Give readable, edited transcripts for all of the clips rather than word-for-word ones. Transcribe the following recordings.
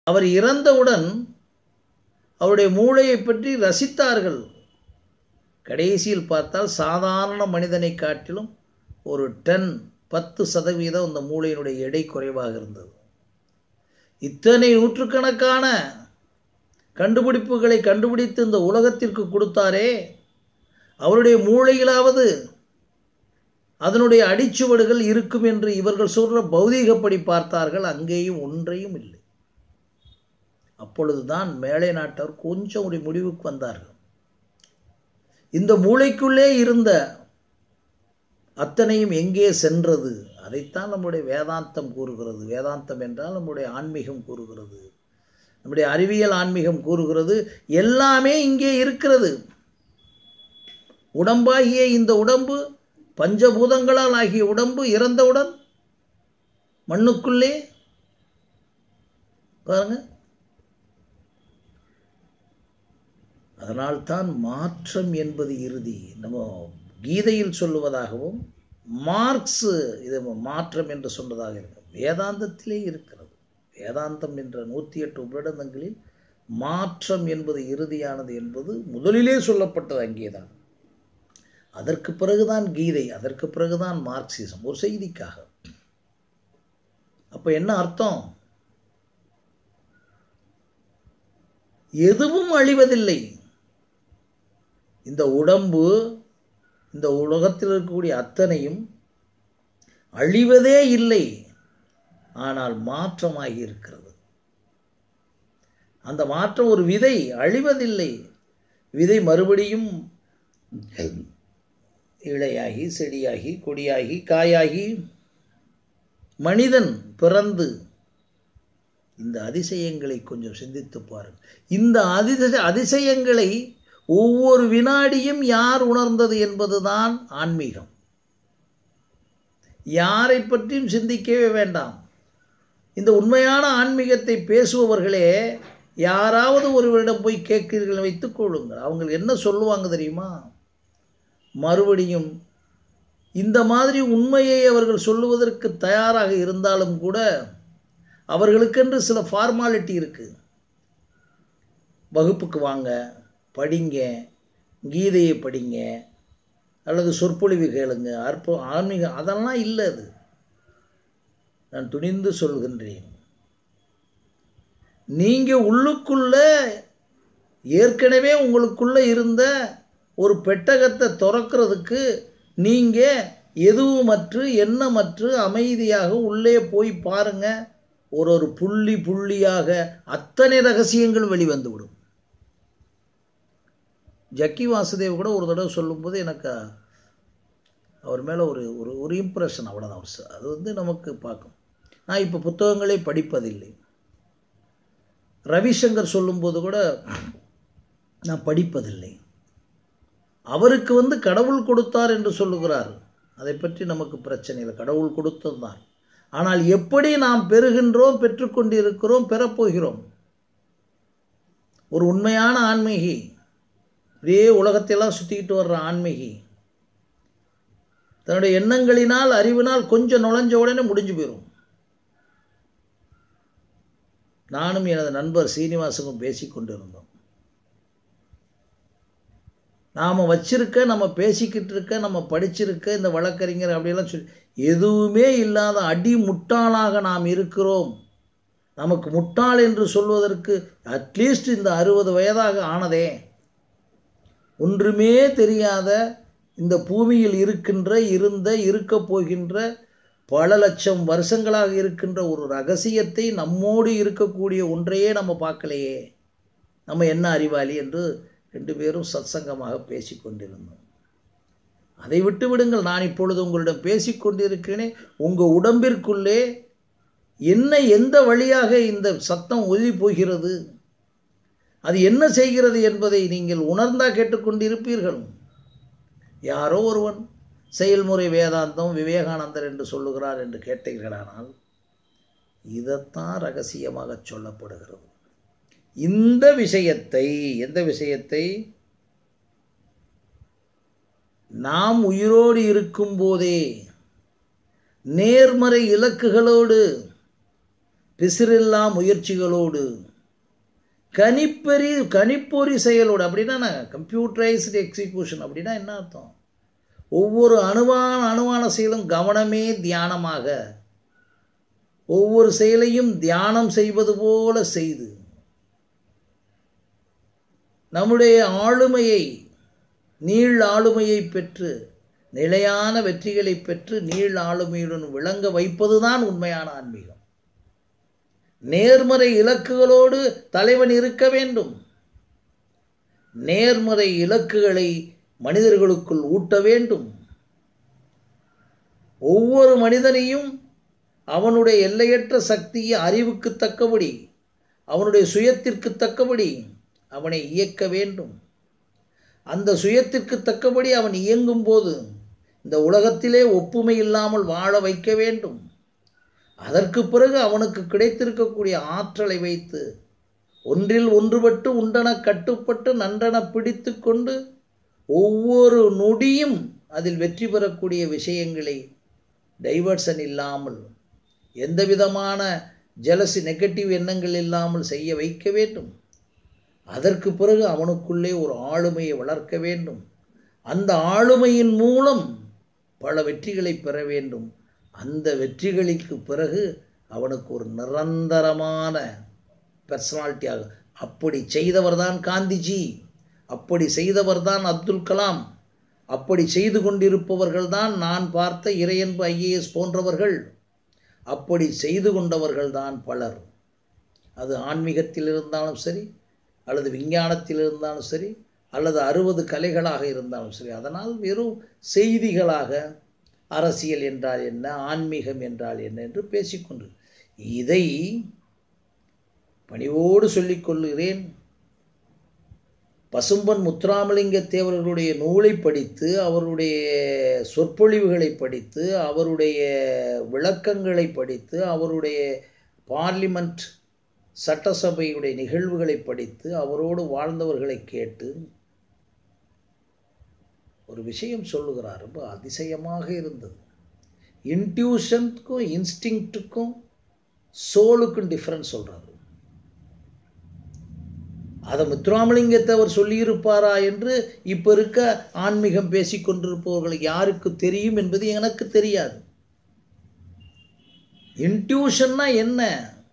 அவர் இறந்தவுடன் அவருடைய மூளையை பற்றி ரசித்தார்கள். கடைசியில் பார்த்தால் சாதாரண மனிதனை காட்டிலும் ஒரு 10% அந்த மூளையினுடைய எடை குறைவாக இருந்தது. இத்தனை நூற்றுக்கணக்கான கண்டுபிடிப்புகளை கண்டுபிடித்து இந்த உலகத்திற்கு கொடுத்தாரே, அவருடைய மூளையிலாவது அதனுடைய அடிச்சுவடுகள் இருக்கும் என்று இவர்கள் சொல்கிற பௌதீகப்படி பார்த்தார்கள். அங்கேயும் ஒன்றையும் இல்லை. அப்பொழுதுதான் மேலை நாட்டவர் கொஞ்சம் ஒரு முடிவுக்கு வந்தார்கள். இந்த மூளைக்குள்ளே இருந்த அத்தனையும் எங்கே சென்றது? அதைத்தான் நம்முடைய வேதாந்தம் கூறுகிறது. வேதாந்தம் என்றால் நம்முடைய ஆன்மீகம் கூறுகிறது, நம்முடைய அறிவியல் ஆன்மீகம் கூறுகிறது. எல்லாமே இங்கே இருக்கிறது. உடம்பாகிய இந்த உடம்பு, பஞ்சபூதங்களால் ஆகிய உடம்பு இறந்தவுடன் மண்ணுக்குள்ளே பாருங்க. அதனால்தான் மாற்றம் என்பது இறுதி. நம்ம கீதையில் சொல்லுவதாகவும் மார்க்ஸ் இது மாற்றம் என்று சொன்னதாக இருக்கு. வேதாந்தத்திலே இருக்கிறது. வேதாந்தம் என்ற 108 உபநிடதங்களில் மாற்றம் என்பது இறுதியானது என்பது முதலிலே சொல்லப்பட்டது அங்கேதான். அதற்கு பிறகுதான் கீதை, அதற்கு பிறகுதான் மார்க்சிசம். ஒரு செய்திக்காக. அப்ப என்ன அர்த்தம்? எதுவும் அழிவதில்லை. இந்த உடம்பு, இந்த உலகத்தில் இருக்கக்கூடிய அத்தனையும் அழிவதே இல்லை, ஆனால் மாற்றமாகி இருக்கிறது. அந்த மாற்றம் ஒரு விதை அழிவதில்லை. விதை மறுபடியும் இலையாகி, செடியாகி, கொடியாகி, காயாகி, மனிதன் பிறந்து. இந்த அதிசயங்களை கொஞ்சம் சிந்தித்து பாருங்கள். இந்த அதிசயங்களை ஒவ்வொரு வினாடியும் யார் உணர்ந்தது என்பதுதான் ஆன்மீகம். யாரை பற்றியும் சிந்திக்கவே வேண்டாம். இந்த உண்மையான ஆன்மீகத்தை பேசுபவர்களே யாராவது ஒருவரிடம் போய் கேட்கிறீர்கள் வைத்துக் கொள்ளுங்கள். அவங்க என்ன சொல்லுவாங்க தெரியுமா? மறுபடியும் இந்த மாதிரி உண்மையை அவர்கள் சொல்லுவதற்கு தயாராக இருந்தாலும் கூட அவர்களுக்கென்று சில ஃபார்மாலிட்டி இருக்குது. வகுப்புக்கு வாங்க, படிங்க, கீதையை படிங்க, அல்லது சொற்பொழிவு கேளுங்க, ஆன்மீகம் அதெல்லாம் இல்லை. அது நான் துணிந்து சொல்கின்றேன். நீங்கள் உள்ளுக்குள்ள ஏற்கனவே உங்களுக்குள்ள இருந்த ஒரு பெட்டகத்தை திறக்கிறதுக்கு நீங்கள் எதுவுமற்று எண்ணமற்று அமைதியாக உள்ளே போய் பாருங்க. ஒரு புள்ளி புள்ளியாக அத்தனை ரகசியங்கள் வெளிவந்துவிடும். ஜக்கி வாசுதேவ் கூட ஒரு தடவை சொல்லும்போது எனக்கு அவர் மேலே ஒரு ஒரு இம்ப்ரெஷன், அவ்வளோதான். அது நமக்கு பார்க்கும். நான் இப்போ புத்தகங்களே படிப்பதில்லை. ரவிசங்கர் சொல்லும்போது கூட நான் படிப்பதில்லை. அவருக்கு கடவுள் கொடுத்தார் என்று சொல்லுகிறார். அதை பற்றி நமக்கு பிரச்சனை இல்லை. கடவுள் கொடுத்தது தான். ஆனால் எப்படி நாம் பெறுகின்றோம், பெற்றுக்கொண்டிருக்கிறோம், பெறப்போகிறோம். ஒரு உண்மையான ஆன்மீகி, இதே உலகத்தையெல்லாம் சுற்றிக்கிட்டு வர்ற ஆன்மீகி, தன்னுடைய எண்ணங்களினால் அறிவினால் கொஞ்சம் நுழைஞ்ச உடனே முடிஞ்சு போயிடும். நானும் எனது நண்பர் சீனிவாசனும் பேசிக்கொண்டிருந்தோம். நாம் வச்சிருக்க, நம்ம பேசிக்கிட்டு இருக்க, நம்ம படிச்சிருக்க இந்த வழக்கறிஞர் அப்படியெல்லாம் சொல்லி எதுவுமே இல்லாத அடி முட்டாளாக நாம் இருக்கிறோம். நமக்கு முட்டாள் என்று சொல்வதற்கு அட்லீஸ்ட் இந்த 60 வயதாக ஆனதே, ஒன்றுமே தெரியாத இந்த பூமியில் இருக்கப் போகின்ற பல லட்சம் வருஷங்களாக இருக்கின்ற ஒரு ரகசியத்தை நம்மோடு இருக்கக்கூடிய ஒன்றையே நம்ம பார்க்கலையே. நம்ம என்ன அறிவாளி என்று 2 பேரும் சத்சங்கமாக பேசிக்கொண்டிருந்தோம். அதை விட்டு விடுங்கள். நான் இப்பொழுது உங்களிடம் பேசிக்கொண்டிருக்கிறேனே, உங்கள் உடம்பிற்குள்ளே எந்த வழியாக இந்த சத்தம் ஒலி போகிறது, அது என்ன செய்கிறது என்பதை நீங்கள் உணர்ந்தா கேட்டுக்கொண்டிருப்பீர்கள். யாரோ ஒருவன் செயல்முறை வேதாந்தம் விவேகானந்தர் என்று சொல்லுகிறார் என்று கேட்டீர்களானால் இதைத்தான் ரகசியமாக சொல்லப்படுகிறது. இந்த விஷயத்தை, எந்த விஷயத்தை? நாம் உயிரோடு இருக்கும் போதே நேர்மறை இலக்குகளோடு பிசிறில்லா முயற்சிகளோடு கணிப்பொறி செயலோடு. அப்படின்னா கம்ப்யூட்டரைஸ்டு எக்ஸிக்யூஷன் அப்படின்னா என்ன அர்த்தம்? ஒவ்வொரு அணுவான செயலும் கவனமே தியானமாக, ஒவ்வொரு செயலையும் தியானம் செய்வது போல செய்து நம்முடைய ஆளுமையை, ஆளுமையை பெற்று, நிலையான வெற்றிகளை பெற்று ஆளுமையுடன் விளங்க வைப்பதுதான் உண்மையான ஆன்மீகம். நேர்மறை இலக்குகளோடு தலைவன் இருக்க வேண்டும். நேர்மறை இலக்குகளை மனிதர்களுக்குள் ஊட்ட வேண்டும். ஒவ்வொரு மனிதனையும் அவனுடைய எல்லையற்ற சக்தியை அறிவுக்கு தக்கபடி, அவனுடைய சுயத்திற்கு தக்கபடி அவனை இயக்க வேண்டும். அந்த சுயத்திற்கு தக்கபடி அவன் இயங்கும் போது இந்த உலகத்திலே ஒப்புமை இல்லாமல் வாழ வைக்க வேண்டும். அதற்கு பிறகு அவனுக்கு கிடைத்திருக்கக்கூடிய ஆற்றலை வைத்து ஒன்றில் ஒன்றுபட்டு உண்டன கட்டுப்பட்டு நன்றன பிடித்து கொண்டு ஒவ்வொரு நொடியும் அதில் வெற்றி பெறக்கூடிய விஷயங்களை டைவர்ஷன் இல்லாமல், எந்த விதமான ஜெலசி நெகட்டிவ் எண்ணங்கள் இல்லாமல் செய்ய வைக்க வேண்டும். அதற்கு பிறகு அவனுக்குள்ளே ஒரு ஆளுமையை வளர்க்க வேண்டும். அந்த ஆளுமையின் மூலம் பல வெற்றிகளை பெற வேண்டும். அந்த வெற்றிகளுக்கு பிறகு அவனுக்கு ஒரு நிரந்தரமான பர்சனாலிட்டியாக. அப்படி செய்தவர் தான் காந்திஜி, அப்படி செய்தவர் தான் அப்துல் கலாம், அப்படி செய்து கொண்டிருப்பவர்கள் தான் நான் பார்த்த இறையன்பு IAS போன்றவர்கள். அப்படி செய்து கொண்டவர்கள் தான் பலர். அது ஆன்மீகத்தில் இருந்தாலும் சரி, அல்லது விஞ்ஞானத்தில் இருந்தாலும் சரி, அல்லது 60 கலைகளாக இருந்தாலும் சரி. அதனால் வெறும் செய்திகளாக அரசியல் என்றால் என்ன, ஆன்மீகம் என்றால் என்ன என்று பேசிக்கொண்டு, இதை பணிவோடு சொல்லிக் கொள்கிறேன். பசும்பன் முத்துராமலிங்க தேவர்களுடைய நூலை படித்து, அவருடைய சொற்பொழிவுகளை படித்து, அவருடைய விளக்கங்களை படித்து, அவருடைய பார்லிமெண்ட் சட்டசபையுடைய நிகழ்வுகளை படித்து, அவரோடு வாழ்ந்தவர்களை கேட்டு ஒரு விஷயம் சொல்லுகிறார். ரொம்ப அதிசயமாக இருந்தது. இன்ட்யூஷனுக்கும் இன்ஸ்டிங்க்டுக்கும் சோலுக்கும் டிஃப்ரென்ஸ் சொல்கிறார். அதை முத்துராமலிங்கத்தை அவர் சொல்லியிருப்பாரா என்று இப்போ இருக்க ஆன்மீகம் பேசிக்கொண்டிருப்பவர்களுக்கு யாருக்கு தெரியும் என்பது எனக்கு தெரியாது. இன்ட்யூஷன்னா என்ன?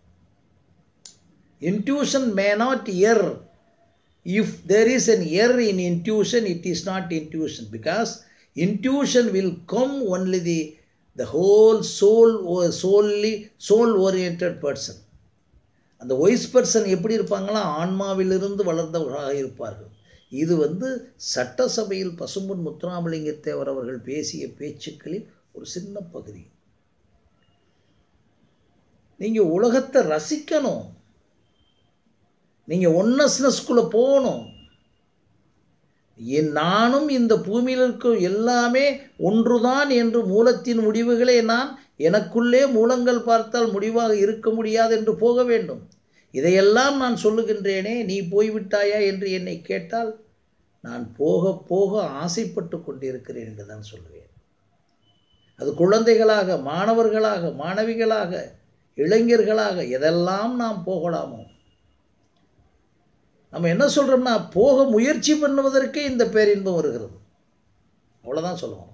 Intuition may not err. If there is an error in intuition, it is not intuition, because intuition will come only the whole soul oriented person. அந்த வைஸ் பர்சன் எப்படி இருப்பாங்களா? ஆன்மாவிலிருந்து வளர்ந்தவர்களாக இருப்பார்கள். இது சட்டசபையில் பசும்பொன் முத்துராமலிங்க தேவர் அவர்கள் பேசிய பேச்சுக்களில் ஒரு சின்ன பகுதி. நீங்கள் உலகத்தை ரசிக்கணும், நீங்கள் ஒன்னஸ்னஸ்குள்ளே போகணும். நானும் இந்த பூமியில் இருக்க எல்லாமே ஒன்றுதான் என்று மூலத்தின் முடிவுகளை நான் எனக்குள்ளே மூலங்கள் பார்த்தால் முடிவாக இருக்க முடியாது என்று போக வேண்டும். இதையெல்லாம் நான் சொல்லுகின்றேனே, நீ போய்விட்டாயா என்று என்னை கேட்டால் நான் போக போக ஆசைப்பட்டு கொண்டிருக்கிறேன் என்று தான் சொல்லுவேன். அது குழந்தைகளாக, மாணவர்களாக, மாணவிகளாக, இளைஞர்களாக எதெல்லாம் நாம் போகலாமோ. நம்ம என்ன சொல்கிறோம்னா, போக முயற்சி பண்ணுவதற்கே இந்த பேரின்பம் வருகிறது, அவ்வளோதான் சொல்லுவோம்.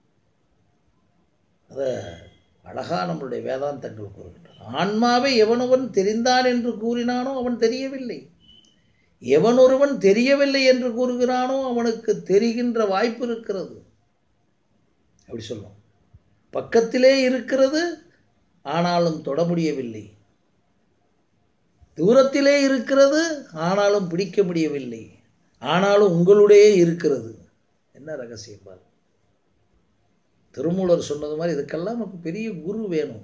அதை அழகாக நம்மளுடைய வேதாந்தங்கள் கூறுகின்றன. ஆன்மாவை எவனொருவன் தெரிந்தான் என்று கூறினானோ அவன் தெரியவில்லை, எவனொருவன் தெரியவில்லை என்று கூறுகிறானோ அவனுக்கு தெரிகின்ற வாய்ப்பு இருக்கிறது. அப்படி சொல்லுவோம். பக்கத்திலே இருக்கிறது, ஆனாலும் தொட முடியவில்லை. தூரத்திலே இருக்கிறது, ஆனாலும் பிடிக்க முடியவில்லை. ஆனாலும் உங்களுடைய இருக்கிறது. என்ன ரகசியம் பாரு. திருமூலர் சொன்னது மாதிரி இதுக்கெல்லாம் நமக்கு பெரிய குரு வேணும்.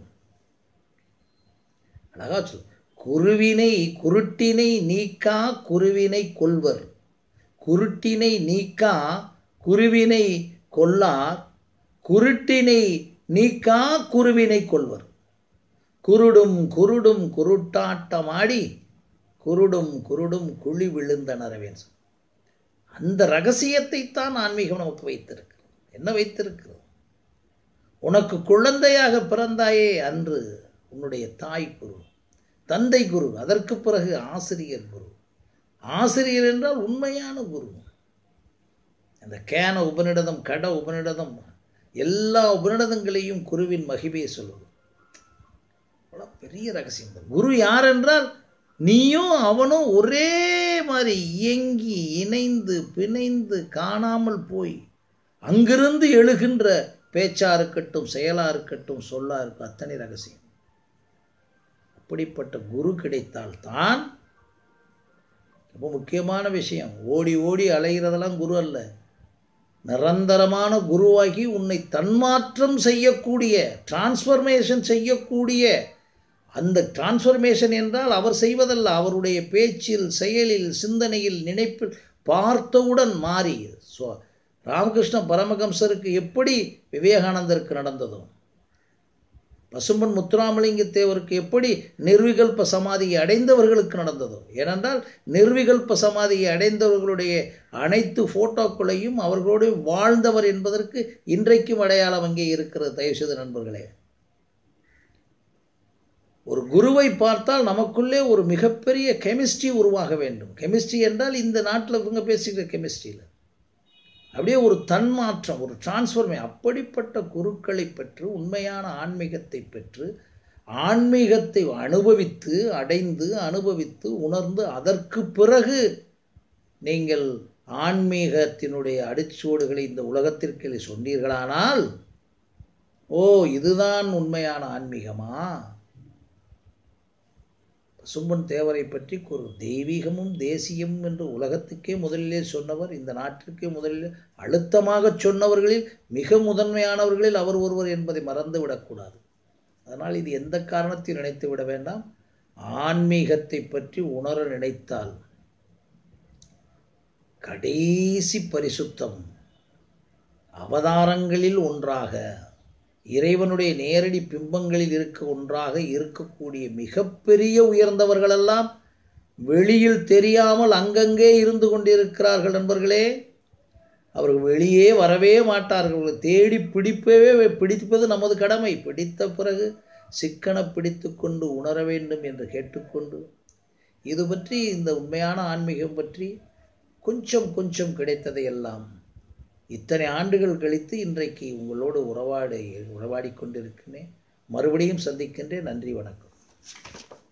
அழகா சொல். குருட்டினை நீக்கா குருவினை கொள்வர், குருட்டினை நீக்கா குருவினை கொள்ளார், குருட்டினை நீக்கா குருவினை கொள்வர். குருடும் குருடும் குருட்டாட்டமாடி குருடும் குருடும் குழி விழுந்தனரவேன். அந்த ரகசியத்தை தான் ஆன்மீகம் நமக்கு வைத்திருக்கிறது. என்ன வைத்திருக்கிறது? உனக்கு குழந்தையாக பிறந்தாயே அன்று உன்னுடைய தாய் குரு, தந்தை குரு, அதற்கு பிறகு ஆசிரியர் குரு. ஆசிரியர் என்றால் உண்மையான குரு. அந்த கேன உபநிடதம், கட உபநிடதம், எல்லா உபநிடதங்களையும் குருவின் மகிமையை சொல்லுவது. பெரிய ரகசியம். குரு யார் என்றால் நீயும் அவனும் ஒரே மாதிரி இயங்கி இணைந்து பிணைந்து காணாமல் போய் அங்கிருந்து எழுகின்ற பேச்சா இருக்கட்டும், செயலா இருக்கட்டும், சொல்லா இருக்கட்டும், அத்தனை ரகசியம். அப்படிப்பட்ட குரு கிடைத்தால் தான் ரொம்ப முக்கியமான விஷயம். ஓடி ஓடி அலைகிறதெல்லாம் குரு அல்ல. நிரந்தரமான குருவாகி உன்னை தன்மாற்றம் செய்யக்கூடிய, டிரான்ஸ்ஃபர்மேஷன் செய்யக்கூடிய, அந்த டிரான்ஸ்ஃபர்மேஷன் என்றால் அவர் செய்வதல்ல, அவருடைய பேச்சில், செயலில், சிந்தனையில், நினைப்பில் பார்த்தவுடன் மாறி. ராமகிருஷ்ண பரமஹம்சருக்கு எப்படி விவேகானந்தருக்கு நடந்ததோ, பசும்பன் முத்துராமலிங்க தேவருக்கு எப்படி நிர்விகல்ப சமாதியை அடைந்தவர்களுக்கு நடந்ததோ. ஏனென்றால் நிர்விகல்ப சமாதியை அடைந்தவர்களுடைய அனைத்து ஃபோட்டோக்களையும் அவர்களோடு வாழ்ந்தவர் என்பதற்கு இன்றைக்கும் அடையாளம் அங்கே இருக்கிறது. தயவுசெய்து நண்பர்களே, ஒரு குருவை பார்த்தால் நமக்குள்ளே ஒரு மிகப்பெரிய கெமிஸ்ட்ரி உருவாக வேண்டும். கெமிஸ்ட்ரி என்றால் இந்த நாட்டில் இவங்க பேசுகிற கெமிஸ்ட்ரியில் அப்படியே ஒரு தன்மாற்றம், ஒரு டிரான்ஸ்ஃபர்மே. அப்படிப்பட்ட குருக்களை பெற்று உண்மையான ஆன்மீகத்தை பெற்று ஆன்மீகத்தை அனுபவித்து அடைந்து அனுபவித்து உணர்ந்து அதற்கு பிறகு நீங்கள் ஆன்மீகத்தினுடைய அடிச்சுவடுகளை இந்த உலகத்திற்கு சொன்னீர்களானால், ஓ இதுதான் உண்மையான ஆன்மீகமா? பசும்பன் தேவரை பற்றி ஒரு தெய்வீகமும் தேசியம் என்று உலகத்துக்கே முதலிலே சொன்னவர், இந்த நாட்டிற்கே முதலிலே அழுத்தமாக சொன்னவர்களில் மிக முதன்மையானவர்களில் அவர் ஒருவர் என்பதை மறந்து விடக்கூடாது. அதனால் இது எந்த காரணத்தையும் நினைத்து விட வேண்டாம். ஆன்மீகத்தை பற்றி உணர நினைத்தால் கடைசி பரிசுத்தம் அவதாரங்களில் ஒன்றாக, இறைவனுடைய நேரடி பிம்பங்களில் ஒன்றாக இருக்கக்கூடிய மிகப்பெரிய உயர்ந்தவர்களெல்லாம் வெளியில் தெரியாமல் அங்கங்கே இருந்து கொண்டிருக்கிறார்கள். நண்பர்களே, அவர்கள் வெளியே வரவே மாட்டார்கள். தேடி பிடிப்பது நமது கடமை. பிடித்த பிறகு சிக்கன பிடித்து கொண்டு உணர வேண்டும் என்று கேட்டுக்கொண்டு, இது பற்றி, இந்த உண்மையான ஆன்மீகம் பற்றி கொஞ்சம் கொஞ்சம் கிடைத்ததையெல்லாம் இத்தனை ஆண்டுகள் கழித்து இன்றைக்கு உங்களோடு உறவாடி கொண்டிருக்கிறேன். மறுபடியும் சந்திக்கின்றேன். நன்றி, வணக்கம்.